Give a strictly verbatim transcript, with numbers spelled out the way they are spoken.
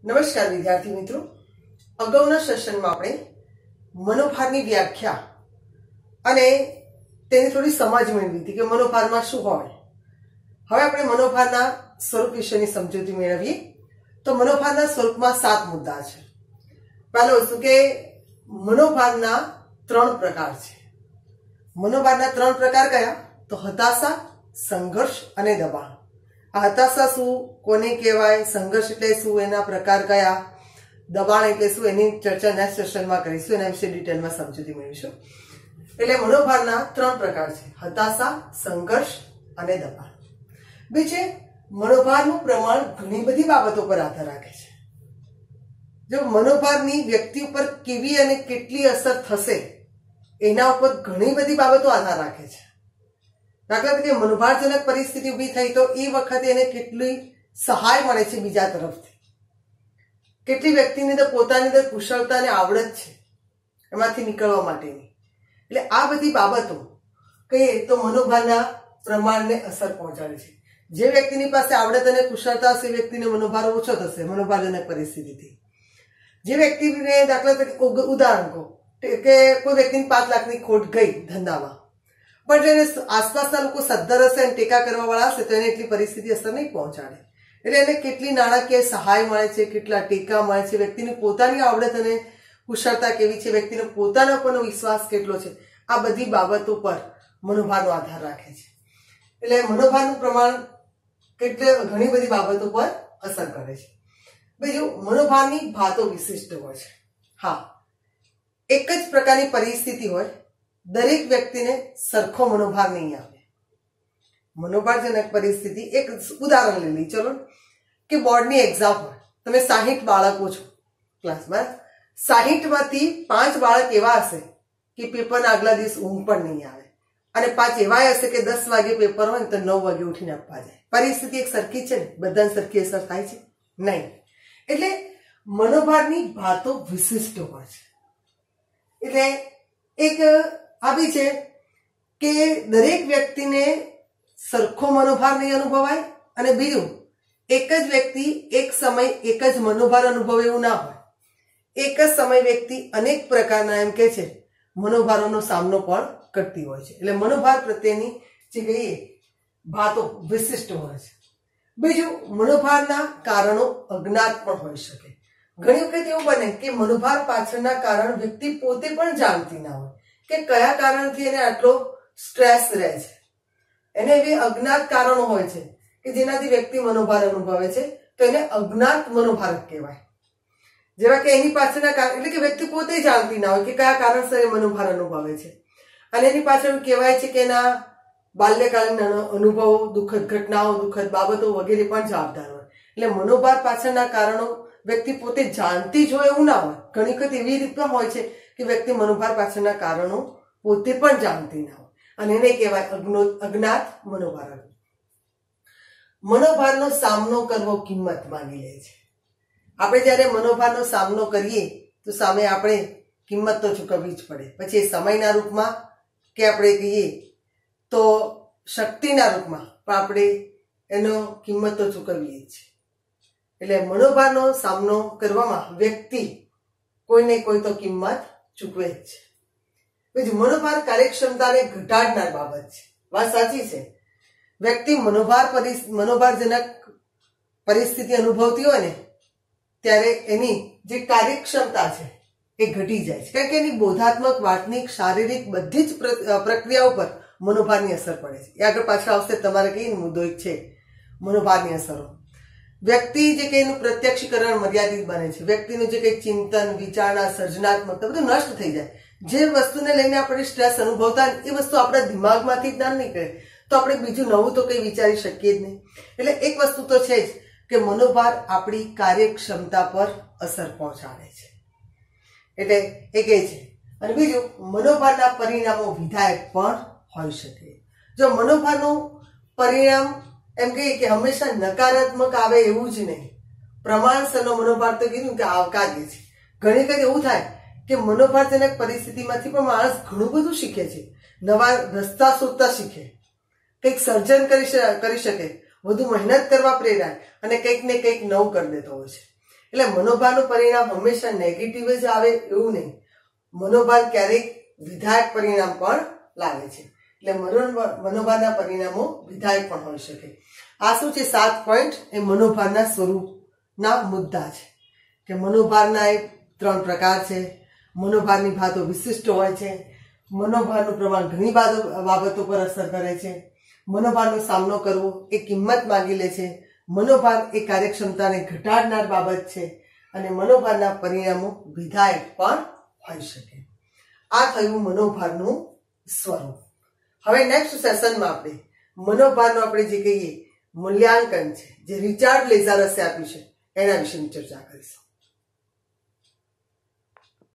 નમસ્કાર વિદ્યાર્થી મિત્રો, અગાઉના સેશનમાં આપણે મનોભારની વ્યાખ્યા અને તેની થોડી સમજ મેળવી હતી કે મનોભારમાં શું હોય. હવે આપણે મનોભારના સ્વરૂપ વિશેની સમજૂતી મેળવીએ. તો મનોભારના સ્વરૂપમાં સાત મુદ્દા છે. પહેલો વસ્તુ કે મનોભારના ત્રણ પ્રકાર છે. મનોભારના ત્રણ પ્રકાર કયા? તો હતાશા, સંઘર્ષ અને દબાણ. આ હતાશા શું, કોને કહેવાય, સંઘર્ષ એટલે શું, એના પ્રકાર કયા, દબાણ એટલે શું, એની ચર્ચા નેક્સ્ટ સેશનમાં કરીશું. એના વિશે ડિટેલમાં સમજૂતી મેળવીશું. એટલે મનોભારના ત્રણ પ્રકાર છે: હતાશા, સંઘર્ષ અને દબાણ. બીજે મનોભારનું પ્રમાણ ઘણી બધી બાબતો પર આધાર રાખે છે. જો મનોભારની વ્યક્તિ ઉપર કેવી અને કેટલી અસર થશે એના ઉપર ઘણી બધી બાબતો આધાર રાખે છે. દાખલા તરીકે મનોભારજનક પરિસ્થિતિ ઊભી થઈ તો એ વખતે એને કેટલી સહાય મળે છે બીજા તરફથી, કેટલી વ્યક્તિની અંદર પોતાની અંદર કુશળતા અને આવડત છે એમાંથી નીકળવા માટેની. એટલે આ બધી બાબતો કહીએ તો મનોભારના પ્રમાણને અસર પહોંચાડે છે. જે વ્યક્તિની પાસે આવડત અને કુશળતા હશે એ વ્યક્તિને મનોભાર ઓછો થશે મનોભારજનક પરિસ્થિતિથી. જે વ્યક્તિને દાખલા તરીકે ઉદાહરણ કહો કે કોઈ વ્યક્તિની પાંચ લાખની ખોટ ગઈ ધંધામાં, પણ એને આસપાસના લોકો સદ્ધર હશે અને ટેકા કરવા વાળા હશે તો એને એટલી પરિસ્થિતિ અસર નહીં પહોંચાડે. એટલે એને કેટલી નાણાકીય સહાય મળે છે, કેટલા ટેકા મળે છે, વ્યક્તિની પોતાની આવડત અને કુશળતા કેવી છે, વ્યક્તિનો પોતાના પરનો વિશ્વાસ કેટલો છે, આ બધી બાબતો પર મનોભારનો આધાર રાખે છે. એટલે મનોભારનું પ્રમાણ કેટલે ઘણી બધી બાબતો પર અસર કરે છે. બીજું, મનોભારની ભાતો વિશિષ્ટ હોય છે. હા, એક જ પ્રકારની પરિસ્થિતિ હોય, દરેક વ્યક્તિને સરખો મનોભાર નહીં આવે. મનોભારજનક પરિસ્થિતિ, એક ઉદાહરણ લઈ લઈએ ચલો કે બોર્ડની એક્ઝામ હોય, તમે સાહીઠ બાળકો છો ક્લાસમાં, સાહીઠ માંથી પાંચ બાળક એવા હશે કે પેપરના આગલા દિવસ ઊંઘ પણ નહીં આવે, અને પાંચ એવા હશે કે દસ વાગે પેપર હોય ને તો નવ વાગે ઉઠીને આપવા જાય. પરિસ્થિતિ એક સરખી છે ને? બધાને સરખી અસર થાય છે? નહીં. એટલે મનોભારની ભાતો વિશિષ્ટ હોય છે. એટલે એક આ બી છે કે દરેક વ્યક્તિને સરખો મનોભાર નહીં અનુભવાય, અને બીજું એક જ વ્યક્તિ એક સમય એક જ મનોભાર અનુભવે એવું ના હોય. એક જ સમય વ્યક્તિ અનેક પ્રકારના એમ કે છે મનોભારોનો સામનો પણ કરતી હોય છે. એટલે મનોભાર પ્રત્યેની જે કહીએ ભાતો વિશિષ્ટ હોય છે. બીજું, મનોભારના કારણો અજ્ઞાત પણ હોઈ શકે. ઘણી વખત એવું બને કે મનોભાર પાછળના કારણ વ્યક્તિ પોતે પણ જાણતી ના હોય કે કયા કારણથી એને આટલો સ્ટ્રેસ રહે છે. એને એવી અજ્ઞાત કારણો હોય છે કે જેનાથી વ્યક્તિ મનોભાર અનુભવે છે, તો એને અજ્ઞાત મનોભાર કહેવાય. જેવા કે એની પાછળના કારણ એટલે કે વ્યક્તિ પોતે જાણતી ના હોય કે કયા કારણસર એ મનોભાર અનુભવે છે, અને એની પાછળ કહેવાય છે કે એના બાલ્યકાળના અનુભવો, દુઃખદ ઘટનાઓ, દુઃખદ બાબતો વગેરે પણ જવાબદાર હોય. એટલે મનોભાર પાછળના કારણો વ્યક્તિ પોતે જાણતી જ હોય એવું ના હોય. ઘણી વખત એવી રીતે પણ હોય છે કે વ્યક્તિ મનોભાર પાછળના કારણો પોતે પણ જાણતી ના હોય, અને એને કહેવાય અજ્ઞાત મનોભાર. મનોભારનો સામનો કરવો કિંમત માંગી લે છે. આપણે જ્યારે મનોભારનો સામનો કરીએ તો સામે આપણે કિંમત તો ચૂકવવી જ પડે. પછી એ સમયના રૂપમાં કે આપણે કહીએ તો શક્તિના રૂપમાં પણ આપણે એનો કિંમત તો ચૂકવીએ જ. એટલે મનોભારનો સામનો કરવામાં વ્યક્તિ કોઈને કોઈ તો કિંમત ચૂકવે જ છે. બીજું, મનોભાર કાર્યક્ષમતાને ઘટાડનાર બાબત છે. વાત સાચી છે. વ્યક્તિ મનોભાર મનોભારજનક પરિસ્થિતિ અનુભવતી હોય ને ત્યારે એની જે કાર્યક્ષમતા છે એ ઘટી જાય છે, કારણ કે એની બોધાત્મક, વાતનિક, શારીરિક બધી જ પ્રક્રિયાઓ પર મનોભારની અસર પડે છે. એ આગળ પાછળ આવશે. તમારે કઈ મુદ્દો એક છે મનોભારની અસરો. વ્યક્તિ જે કે એનું પ્રત્યક્ષીકરણ મર્યાદિત બને છે. વ્યક્તિનું જે કંઈક ચિંતન, વિચારણા, સર્જનાત્મકતા બધું નષ્ટ થઈ જાય. જે વસ્તુને લઈને આપણે સ્ટ્રેસ અનુભવતા એ વસ્તુ આપણા દિમાગમાંથી જ ના નીકળે તો આપણે બીજું નવું તો કંઈ વિચારી શકીએ જ નહીં. એટલે એક વસ્તુ તો છે જ કે મનોભાર આપણી કાર્યક્ષમતા પર અસર પહોંચાડે છે. એટલે એ કહે છે. અને બીજું, મનોભારના પરિણામો વિધાયક પણ હોઈ શકે. જો મનોભારનું પરિણામ એમ કહીએ કે હંમેશા નકારાત્મક આવે એવું જ નહીં. પ્રમાણસરનો મનોભાર તો કીધું કે આવકાર્ય છે. ઘણી વખત એવું થાય કે મનોભારજનક પરિસ્થિતિમાંથી પણ માણસ ઘણું બધું શીખે છે. નવા રસ્તા શોધતા શીખે, કંઈક સર્જન કરી કરી શકે, વધુ મહેનત કરવા પ્રેરાય અને કંઈક ને કંઈક નવું કરી દેતો હોય છે. એટલે મનોભારનું પરિણામ હંમેશા નેગેટિવ જ આવે એવું નહીં. મનોભાર ક્યારેક વિધાયક પરિણામ પણ લાવે છે. એટલે મનોભારના પરિણામો વિધાયક પણ હોઈ શકે. આ શું છે? સાત પોઈન્ટ એ મનોભારના સ્વરૂપના મુદ્દા છે કે મનોભારના એ ત્રણ પ્રકાર છે. મનોભારની બાબતો વિશિષ્ટ હોય છે. મનોભારનું પ્રમાણ ઘણી બાબતો પર અસર કરે છે. મનોભારનો સામનો કરવો એ કિંમત માંગી લે છે. મનોભાર એ કાર્યક્ષમતાને ઘટાડનાર બાબત છે અને મનોભારના પરિણામો વિધાયક પણ હોઈ શકે. આ થયું મનોભારનું સ્વરૂપ. હવે નેક્સ્ટ સેશનમાં આપણે મનોભારનું આપણે જે કહીએ મૂલ્યાંકન છે, જે રિચાર્ડ લેઝારસે આપ્યું છે, એના વિશેની ચર્ચા કરીશું.